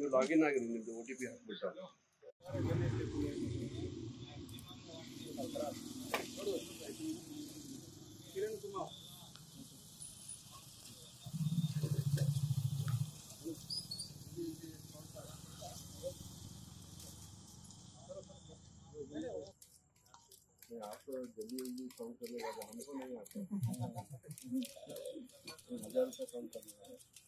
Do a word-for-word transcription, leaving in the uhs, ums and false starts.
login ಆಗಿದೆ ನಿಮ್ಮದು O T P ಹಾಕ್ಬಿಟ್ಟು ಕಿರಣ್ ಕುಮಾರ್ आप जल्दी जल्दी काउंट करने लगा हमको नहीं आता हजार रुपये काउंट करने लगा